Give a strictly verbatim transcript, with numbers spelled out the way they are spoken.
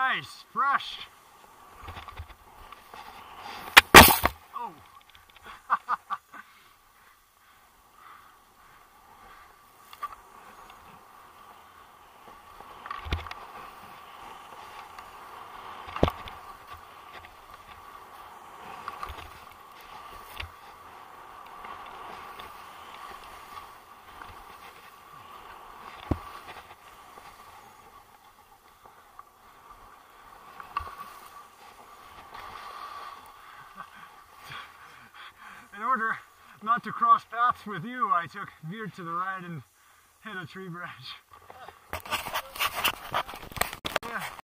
Nice, fresh. Oh. In order not to cross paths with you, I took veered to the right and hit a tree branch. Yeah.